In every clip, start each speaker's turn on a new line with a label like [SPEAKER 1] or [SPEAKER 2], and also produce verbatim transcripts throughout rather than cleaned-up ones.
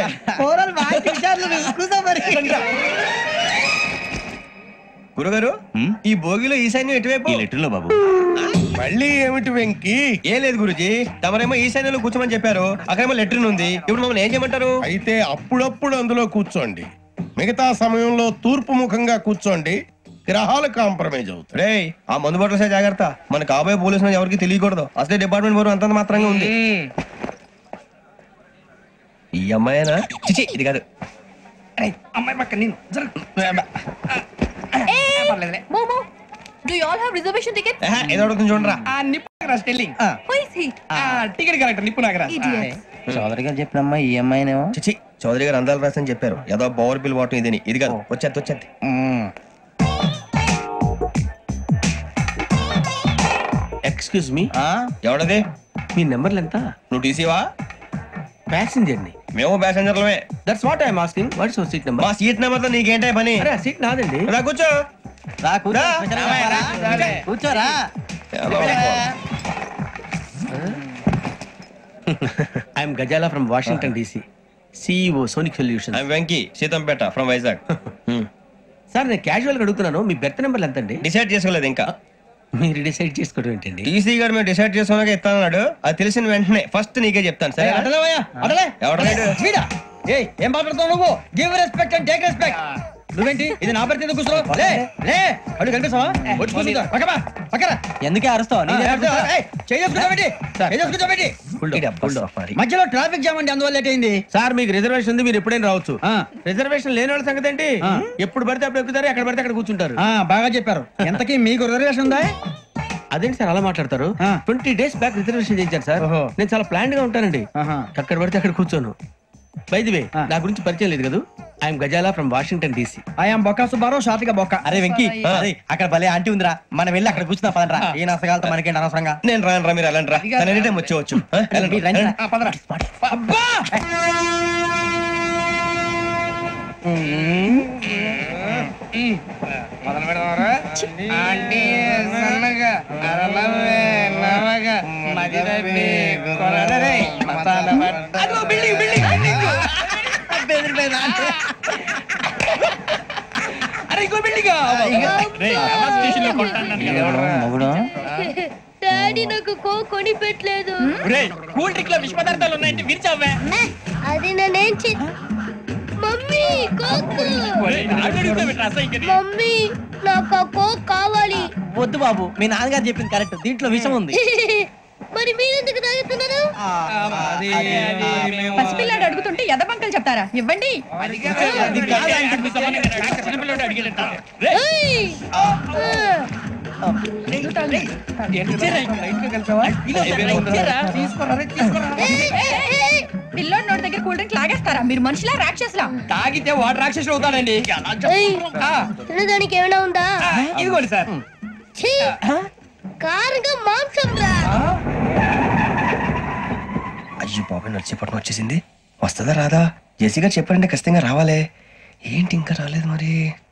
[SPEAKER 1] గురుగారు ఈ భోగిలో ఈశాన్యం ఎటువైపు?
[SPEAKER 2] లెటర్లో బాబు.
[SPEAKER 3] మళ్ళీ ఏమిటి వెంకీ?
[SPEAKER 1] ఏం లేదు గురుజీ, తమరేమో ఈశాన్యంలో కూర్చోమని చెప్పారు, అక్కడేమో లెటర్ ఉంది. ఇప్పుడు మమ్మల్ని ఏం చేయమంటారు?
[SPEAKER 3] అయితే అప్పుడప్పుడు అందులో కూర్చోండి, మిగతా సమయంలో తూర్పు ముఖంగా కూర్చోండి. గ్రహాలు కాంప్రమైజ్ అవుతాయి.
[SPEAKER 1] రే ఆ మందు బాటలసే జాగ్రత్త, మన కాబోయే పోలీసులు ఎవరికి తెలియకూడదు. అసలే డిపార్ట్మెంట్ బోరు అంతంత మాత్రంగా ఉంది. ఈ అమ్మాయినా? చిచి ఇది కాదు.
[SPEAKER 4] అమ్మాయి పక్క నేను
[SPEAKER 5] Do you all have reservation tickets?
[SPEAKER 1] ఏదో అడుగుతుంది చూడరా.
[SPEAKER 4] Nippu Nagaraj telling.
[SPEAKER 5] Who is he?
[SPEAKER 4] Ticket correct Nippu Nagaraj.
[SPEAKER 2] Chowdary గారు చెప్పినమ్మా ఈ అమ్మాయినేమో.
[SPEAKER 1] చిచి చౌదరి గారు అందాలు రాసని చెప్పారు. ఏదో పవర్ బిల్ వాటం ఇదని. ఇది కాదు, వచ్చేది వచ్చేది.
[SPEAKER 2] Excuse me,
[SPEAKER 1] ఎవడది?
[SPEAKER 2] మీ నెంబర్లు ఎంత?
[SPEAKER 1] నువ్వు టీసీవా?
[SPEAKER 2] ప్యాసింజర్ ని.
[SPEAKER 1] మేము ప్యాసెంజర్లమే.
[SPEAKER 2] That's what I'm asking. What's your seat number?
[SPEAKER 1] మా సీట్ నెంబర్ తో నీకేంటే పని?
[SPEAKER 2] అరే ఆ సీట్ నాదండి.
[SPEAKER 1] రా కూర్చో.
[SPEAKER 2] రా కూర్చోరా. I'm Gazala from Washington DC, CEO Sonic solution.
[SPEAKER 1] I'm Venky, Seethampeta from Vizag.
[SPEAKER 2] Sir నేను క్యాజువల్ గా అడుగుతున్నాను, మీ బెర్త్ నెంబర్లు ఎంత అండి?
[SPEAKER 1] డిసైడ్ చేసుకోలేదు ఇంకా.
[SPEAKER 2] మీరు డిసైడ్ చేసుకోవడం ఏంటండి?
[SPEAKER 1] టీసీ గారు మేము డిసైడ్ చేసుకున్నాక ఇస్తానన్నాడు. అది తెలిసిన వెంటనే ఫస్ట్ నీకే చెప్తాను. సరే
[SPEAKER 4] ఎవడ ఏం మాట్లాడుతావు నువ్వు? Give respect and take respect. నువ్వేంటి ఇది నా పరిస్థితి కూర్చున్నావు? లే లే అడుగు కనిపిస్తావా? వచ్చి కూర్చుంటా పక్కమా పక్కరా.
[SPEAKER 2] ఎందుకే అరుస్తావు?
[SPEAKER 4] మధ్యలో ట్రాఫిక్ జామ్ అండి, అందువల్ల లేట్ అయింది.
[SPEAKER 2] సార్ మీకు రిజర్వేషన్ ఉంది, మీరు ఎప్పుడైనా రావచ్చు. రిజర్వేషన్ లేని వాళ్ళ సంగతి ఏంటి? ఎప్పుడు పడితే అప్పుడు ఎక్కుతారు, ఎక్కడ పడితే అక్కడ కూర్చుంటారు.
[SPEAKER 4] బాగా చెప్పారు. ఎంతకీ మీకు రిజర్వేషన్ ఉందా?
[SPEAKER 2] అదేంటి సార్ అలా మాట్లాడతారు? ట్వంటీ డేస్ బ్యాక్ రిజర్వేషన్ చేయించారు సార్. నేను చాలా ప్లాన్డ్ గా ఉంటానండి, అక్కడ పడితే అక్కడ కూర్చోను. బై ది వే నా గురించి పరిచయం లేదు కదా, I'm Gazala from Washington DC.
[SPEAKER 4] I'm Bokka Subbarao, షాతిక బొక్క.
[SPEAKER 2] అరే వెంకీ, అక్కడ భలే ఆంటీ ఉందిరా, మనం వెళ్ళి అక్కడ కూర్చున్నా పదరా. ఏ నసగాలతో మనకేంటి అనవసరంగా.
[SPEAKER 1] నేను రాను రా, మీరు వెళ్ళండి రా. ఎనీ టైం వచ్చేవచ్చు.
[SPEAKER 4] మొదలు పెడదామరా? ఆంటీ సన్నగా అరలవే నవగా మదిరపి కొరడరే మసాలా పట్ట. అదో బిల్డింగ్ బిల్డింగ్ బిల్డింగ్. బెదిరిపోయింది ఆంటీ. అరే ఇంకో బిల్డింగ్. రే అలా స్టేషన్ లో కొట్టాను కదా.
[SPEAKER 6] డాడీ నాకు కోక్ కొని పెట్టలేదు.
[SPEAKER 4] రే కూల్ డ్రింక్ లో విష పదార్థాలు ఉన్నాయంటే విరిచావే.
[SPEAKER 6] అది నేనేం చే మమ్మీ కోక్. మమ్మీ నాకు ఆ కోక్ కావాలి.
[SPEAKER 2] వద్దు బాబు, మీ నాన్నగారు చెప్పింది కరెక్ట్, దీంట్లో విషయం ఉంది.
[SPEAKER 6] మరి మీరెందుకు తాగుతున్నారు?
[SPEAKER 5] పసిపిల్లాడు అడుగుతుంటే ఎదబంకలు చెప్తారా? ఇవ్వండి. పిల్లోడి నోటి దగ్గర కూల్ డ్రింక్ లాగేస్తారా? మీరు మనుషులా రాక్షసులా?
[SPEAKER 4] తాగితే వాడు రాక్షసుడు అవుతాడండి.
[SPEAKER 6] తినడానికి ఏమైనా ఉందా?
[SPEAKER 4] ఇదిగోండి సార్.
[SPEAKER 6] కారంగా మాంసం రా.
[SPEAKER 1] అయ్యో బాబాయ్, నడిచేపట్నం వచ్చేసింది. వస్తుందా రాదా? జేసీ గారు చెప్పారంటే ఖచ్చితంగా రావాలే. ఏంటి ఇంకా రాలేదు మరి?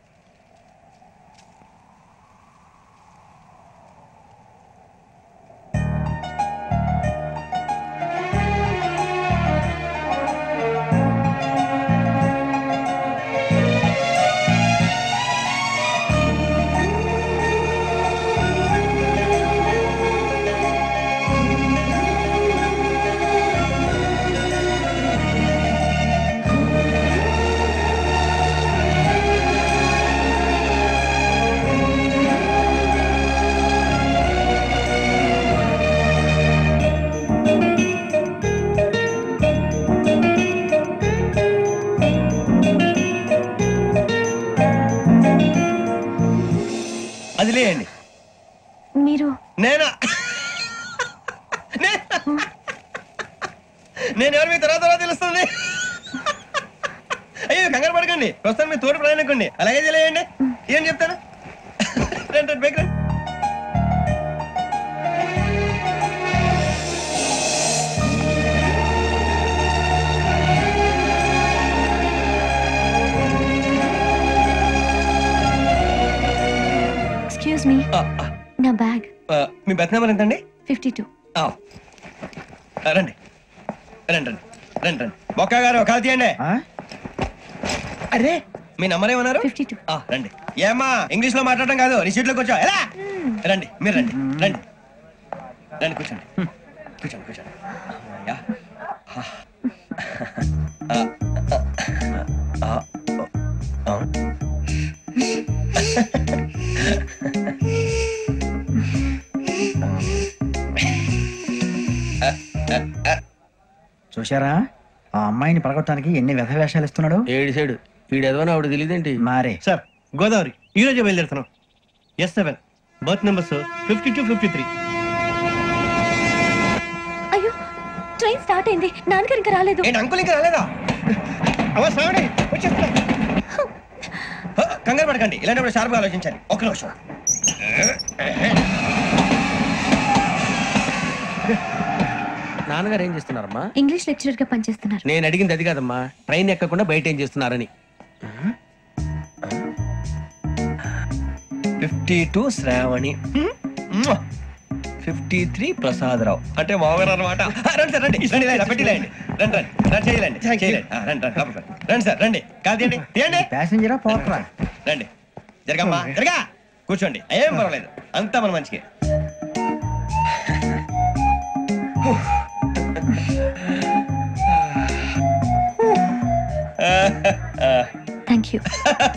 [SPEAKER 1] అది లేండి.
[SPEAKER 6] మీరు
[SPEAKER 1] నేనా? నేను ఎవరు మీ తర్వాత తర్వాత తెలుస్తుంది. అయ్యో కంగారు పడకండి, ప్రస్తుతం మీ తోటి ప్రయాణకండి. అలాగే తెలియండి. ఏం చెప్తాను రండి రండి బైక్ రండి.
[SPEAKER 6] ఎక్స్క్యూజ్ మీ, నా బ్యాగ్.
[SPEAKER 1] మీ బెత్ నెంబర్ ఎంతండి?
[SPEAKER 6] Fifty two.
[SPEAKER 1] రండి రండి రండి. రండి రండి బొక్క గారు కాల్ తీయండి.
[SPEAKER 4] అరే
[SPEAKER 1] మీ నంబర్ ఏమన్నారు?
[SPEAKER 5] Fifty two.
[SPEAKER 1] ఆ, రండి. ఏమ్మా ఇంగ్లీష్ లో మాట్లాడడం కాదు, నీ సీట్లోకి వచ్చా ఎలా రండి. మీరు రండి రండి రండి కూర్చోండి కూర్చోండి కూర్చోండి. అమ్మయ్యా. ఆ, ఆ, ఆ, ఆ.
[SPEAKER 4] చూశారా ఆ అమ్మాయిని పడగొట్టడానికి ఎన్ని వ్యధ వేషాలు ఇస్తున్నాడు.
[SPEAKER 2] ఏడు సైడు వీడెదవని ఆవిడ తెలియదేంటి?
[SPEAKER 4] మారే
[SPEAKER 7] సార్ గోదావరి ఈ రోజే బయలుదేరుతున్నాం. S seven berth numbers fifty two fifty three.
[SPEAKER 6] అయ్యో ట్రైన్ స్టార్ట్ అయింది, నాన్నగారు ఇంకా రాలేదు.
[SPEAKER 1] ఏంటి అంకుల్ ఇంకా రాలేదా?
[SPEAKER 7] అవ్వ శ్రావణి వచ్చేస్తున్నా.
[SPEAKER 1] హ, కంగారు పడకండి, ఇలాంటప్పుడు షార్ప్గా ఆలోచించాలి. ఒక నిమిషం.
[SPEAKER 2] నాన్నగారు ఏం చేస్తున్నారమ్మా?
[SPEAKER 6] ఇంగ్లీష్ లెక్చరర్ గా పనిచేస్తున్నారు.
[SPEAKER 2] నేను అడిగింది అది కాదమ్మా, ట్రైన్ ఎక్కకుండా బయట ఏం చేస్తున్నారని.
[SPEAKER 1] Fifty two Shravani, fifty three Prasadarao అంటే మామగారు అనమాట. రండి సార్ రండి రండి ఇలా పెట్టి రండి రండి రండి రండి చేయలేండి చేయలేండి రండి రండి లోపలికి రండి. రండి సార్ రండి కాదు తీయండి తీయండి
[SPEAKER 4] ప్యాసింజరా పోట్రా.
[SPEAKER 1] రండి జరగమ్మా జరగా కూర్చోండి, ఏం పర్వాలేదు, అంతా మన మంచికి.
[SPEAKER 6] Thank you.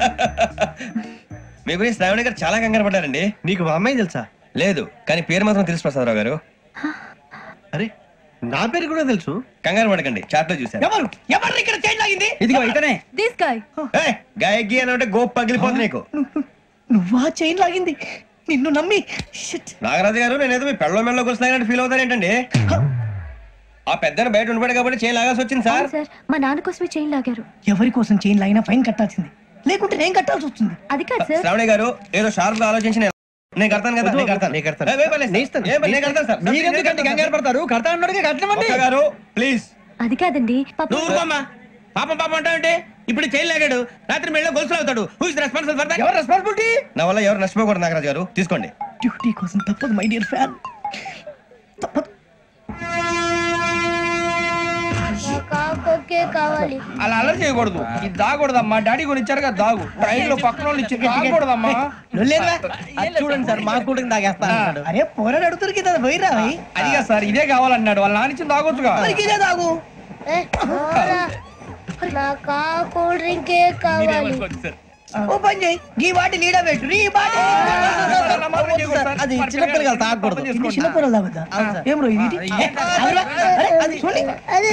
[SPEAKER 1] మీ గురించి శ్రావణి గారు చాలా కంగారు పడ్డారండి.
[SPEAKER 7] నీకు మా అమ్మాయి తెలుసా?
[SPEAKER 1] లేదు కానీ పేరు మాత్రం తెలుసు ప్రసాదరావు గారు.
[SPEAKER 7] అరే నా పేరు కూడా తెలుసు.
[SPEAKER 1] కంగారు పడకండి, చాట్లో చూశాను.
[SPEAKER 4] ఎవరు ఎవరు ఇక్కడ చైన్ లాగింది? ఇదిగో ఇతనే.
[SPEAKER 5] This guy.
[SPEAKER 1] ఏయ్, గాయకి అని అంటే గోప్ పగిలిపోతుంది నీకు.
[SPEAKER 4] నువ్వా చైన్ లాగింది? నిన్ను నమ్మి. Shit.
[SPEAKER 1] నాగరాజు గారు నేనేదో మీ పెళ్ళ మెళ్ళ గురిసినట్టు ఫీల్ అవుతారు ఏంటండి? ఆ పెద్దని బయట ఉండిపోయాడు కాబట్టి చేయి లాగాల్సి వచ్చింది సార్.
[SPEAKER 6] సార్ మా నాన్న కోసమే చైన్ లాగారు.
[SPEAKER 8] ఎవరి కోసం చైన్ లాగినా ఫైన్ కట్టాల్సింది, లేకుంటే నేను కట్టాల్సి వస్తుంది.
[SPEAKER 6] అది కాదు సార్.
[SPEAKER 1] శ్రావణి గారు ఏదో షార్ప్ గా ఆలోచించి నేను నేను కడతాను కదా, నేను కడతాను.
[SPEAKER 7] నేను కడతాను.
[SPEAKER 1] ఏ, ఏ పర్లేదు, ఏ పర్లేదు, నేను కడతాను సార్.
[SPEAKER 4] మీరెందుకంటే కంగారు పడతారు? కడతా అన్నాడుగా కట్టమండి.
[SPEAKER 1] ఒక్క గారు ప్లీజ్.
[SPEAKER 6] అది కాదండి పాపం.
[SPEAKER 2] నువ్వు ఊరుకోమ్మా. పాపం పాపం అంటావంటే ఇప్పుడు చైన్ లాగాడు, రాత్రి మెళ్ళ గొలుసులు అవుతాడు. Who is responsible for that?
[SPEAKER 4] ఎవరు రెస్పాన్సిబిలిటీ?
[SPEAKER 1] నా వల్ల ఎవరు నష్టపోకూడదు నాగరాజు గారు, తీసుకోండి.
[SPEAKER 8] డ్యూటీ కోసం తప్పదు మై డియర్ ఫ్యాన్, తప్పదు.
[SPEAKER 6] కాకొక్కే కావాలి.
[SPEAKER 4] అలా అలర్ చేయకూడదు. ఇది దాగకూడదమ్మా. డాడీ కూడా ఇచ్చారు కదా దాగు. ట్రైన్ లో పక్కన వాళ్ళు ఇచ్చి దాగకూడదమ్మా. చూడండి సార్ మా కూడా తాగేస్తా.
[SPEAKER 8] అరే పోరాడు అడుగుతారు కదా పోయిరా.
[SPEAKER 4] అదిగా సార్ ఇదే కావాలన్నాడు. వాళ్ళ నాన్న ఇచ్చింది తాగొచ్చుగా.
[SPEAKER 8] ఇదే తాగు.
[SPEAKER 6] నాకు కూల్ డ్రింకే కావాలి.
[SPEAKER 8] ఓ పని చేయి, ఈ వాటి లీడ పెట్టు. ఈ వాటి
[SPEAKER 4] అది చిన్నపిల్లలు తాగకూడదు.
[SPEAKER 8] చిన్నపిల్లలు తాగుతా. ఏం రో ఇది? అరే, అది చూడండి.
[SPEAKER 6] అదే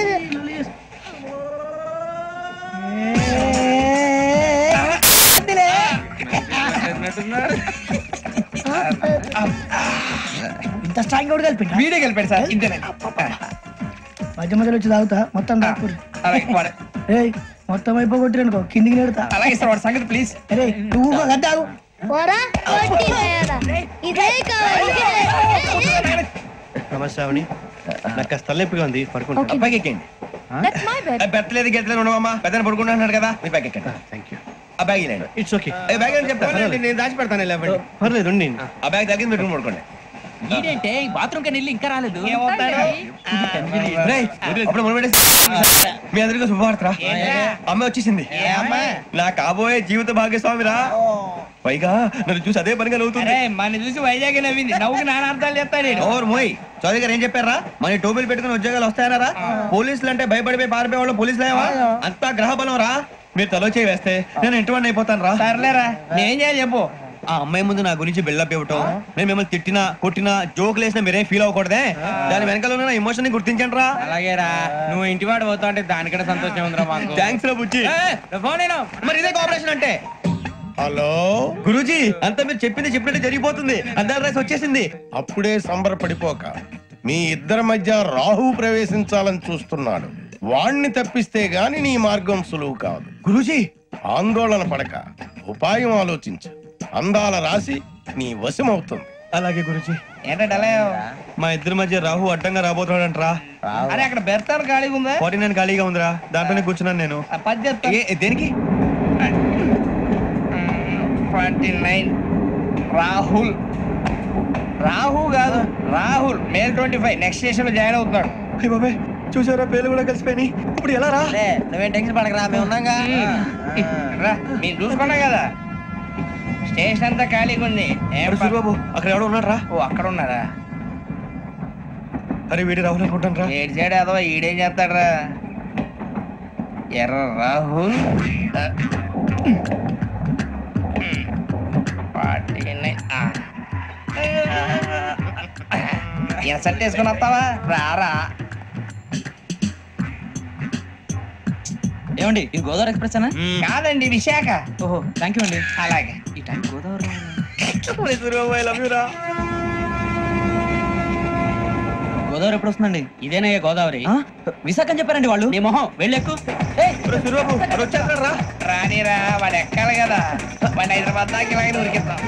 [SPEAKER 8] ఇంత స్ట్రాంగ్ కూడా కలిపి
[SPEAKER 4] వీడే కలిపాడు సార్. ఇంతేనే.
[SPEAKER 8] మధ్య మధ్యలో వచ్చి తాగుతా, మొత్తం తాగుతుంది.
[SPEAKER 4] అలాగే వాడు-
[SPEAKER 8] ఏయ్ మొత్తం అయిపోగొట్టిరనుకో కిందికి నేడుతా.
[SPEAKER 4] అలాగే సార్ వాడి సంగతి ప్లీజ్.
[SPEAKER 8] అరే నువ్వు కదా తాగు.
[SPEAKER 6] పోరా కొట్టి తయారా. ఇదే కావాలి.
[SPEAKER 7] నమస్తే శ్రావణి, నాకు కాస్త తలెప్పిగా ఉంది, పడుకుంటా.
[SPEAKER 6] Okay.
[SPEAKER 1] పైకి ఎక్కండి.
[SPEAKER 6] That's my bed.
[SPEAKER 1] పెట్టలేదు గెట్టలేదు ఉండవమ్మా, పెద్దని పడుకుంటున్నాడు కదా, మీ బ్యాగ్ ఎక్కండి.
[SPEAKER 7] Thank you.
[SPEAKER 1] ఆ బ్యాగ్ ఇలాండి.
[SPEAKER 7] It's okay.
[SPEAKER 1] ఏ బ్యాగ్ అని చెప్తాను,
[SPEAKER 2] నేను దాచి పెడతాను లేవండి.
[SPEAKER 7] పర్లేదు ఉండి.
[SPEAKER 1] ఆ బ్యాగ్ తగ్గింది పెట్టుకుని పడుకోండి.
[SPEAKER 4] ఏంటంటే బాత్రూమ్ కని వెళ్ళి ఇంకా రాలేదు.
[SPEAKER 1] రేయ్, అప్పుడు మొదలు పెట్టేసి మీ అందరికీ శుభవార్తరా, అమ్మ వచ్చేసింది. నా కాబోయే జీవిత భాగ్యస్వామిరా. పైగా నన్ను చూసి అదే పనిగా నవ్వుతుంది.
[SPEAKER 4] మన చూసి వైజాగ్ నవ్వింది. నవ్వుకి నాన్న అర్థాలు చెప్తాడు.
[SPEAKER 1] ఓర్ మోయ్ చౌదరి గారు ఏం చెప్పారా? మన టోబీలు పెట్టుకుని ఉద్యోగాలు వస్తాయనరా? పోలీసులు అంటే భయపడిపోయి పారిపోయే వాళ్ళు పోలీసులు ఏవా? అంతా గ్రహ బలం రా. మీరు తలో చేయి వేస్తే నేను ఇంటివాడిని అయిపోతాను రా.
[SPEAKER 4] సర్లేరా నేం చేయాలి చెప్పు.
[SPEAKER 1] ఆ అమ్మాయి ముందు నా గురించి బిల్డప్ ఇవ్వటం, నేను మిమ్మల్ని తిట్టినా కొట్టినా జోకులు వేసినా మీరేం ఫీల్ అవ్వకూడదే. దాని వెనకాల ఉన్న ఎమోషన్ ని గుర్తించండి రా.
[SPEAKER 4] అలాగేరా నువ్వు ఇంటి వాడు పోతా అంటే దానికంటే సంతోషం ఉందిరా మాకు.
[SPEAKER 1] థ్యాంక్స్ రా బుజ్జి.
[SPEAKER 4] ఫోన్ అయినా
[SPEAKER 1] మరి ఇదే కోఆపరేషన్ అంటే.
[SPEAKER 3] హలో
[SPEAKER 1] గురూజీ అంతా మీరు చెప్పింది చెప్పినట్టు జరిగిపోతుంది. అందాల రైస్ వచ్చేసింది.
[SPEAKER 3] అప్పుడే సంబరపడిపోక, మీ ఇద్దరి మధ్య రాహు ప్రవేశించాలని చూస్తున్నాడు. వాణ్ణి తప్పిస్తే గాని నీ మార్గం సులువు కాదు.
[SPEAKER 1] గురూజీ
[SPEAKER 3] ఆందోళన పడక ఉపాయం ఆలోచించు. అందాల రాశి నీ వశమవుతుంది.
[SPEAKER 1] అలాగే గురూజీ.
[SPEAKER 4] ఏంటంటే
[SPEAKER 1] మా ఇద్దరి మధ్య రాహు అడ్డంగా రాబోతున్నాడంట్రా.
[SPEAKER 4] అరే అక్కడ బెర్తాను ఖాళీగా ఉందా?
[SPEAKER 1] ఫార్టీ నైన్ ఖాళీగా ఉందిరా, దాంట్లోనే కూర్చున్నాను నేను.
[SPEAKER 4] పద్దెత్త
[SPEAKER 1] ఏ దేనికి?
[SPEAKER 4] ట్వంటీ నైన్ రాహుల్ రాహు కాదు Rahul male twenty five next station లో జాయిన్ అవుతున్నాడు.
[SPEAKER 1] అయ్య బాబాయ్, చూసారా పేర్లు కూడా కలిసిపోయినాయి. ఇప్పుడు ఎలా రా?
[SPEAKER 4] నువ్వేం టెన్షన్ పడకరా, మేము ఉన్నాగా.
[SPEAKER 9] మీరు చూసుకున్నా కదా స్టేషన్ అంతా ఖాళీగా ఉంది.
[SPEAKER 1] సూరిబాబు అక్కడ ఎవడో ఉన్నాడు రా.
[SPEAKER 9] ఓ అక్కడ ఉన్నారా?
[SPEAKER 1] అరే వీడి రాహుల్ అనుకుంటాను రా.
[SPEAKER 9] ఏడు సైడ్ అదో ఈడేం చేస్తాడరా? ఎర్ర రాహుల్ ఇన్సల్ట్ వేసుకుని వస్తావా? రారా.
[SPEAKER 4] ఏమండి ఇది గోదావరి ఎక్స్ప్రెస్ అనా?
[SPEAKER 9] కాదండి విశాఖ.
[SPEAKER 4] ఓహో థ్యాంక్ యూ అండి.
[SPEAKER 9] అలాగే.
[SPEAKER 4] ఈ time Godavari
[SPEAKER 1] Suribabu I love you రా.
[SPEAKER 4] గోదావరి ఎప్పుడు వస్తుందండి? ఇదేనయ్యా గోదావరి. విశాఖ అని చెప్పారండి వాళ్ళు. నీ మొహం వెళ్ళెక్కు.
[SPEAKER 1] సూరిబాబు వాడు వచ్చేస్తాడు రా.
[SPEAKER 9] రానిరా, వాడు ఎక్కాలి కదా. వాడిని హైదరాబాద్ దాకా ఇలాగే ఉరికిద్దాం.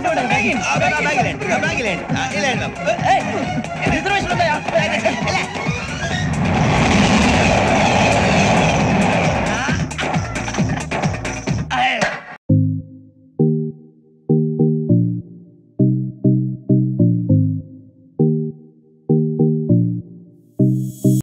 [SPEAKER 4] రిజర్వేషన్ ఉంటాయా?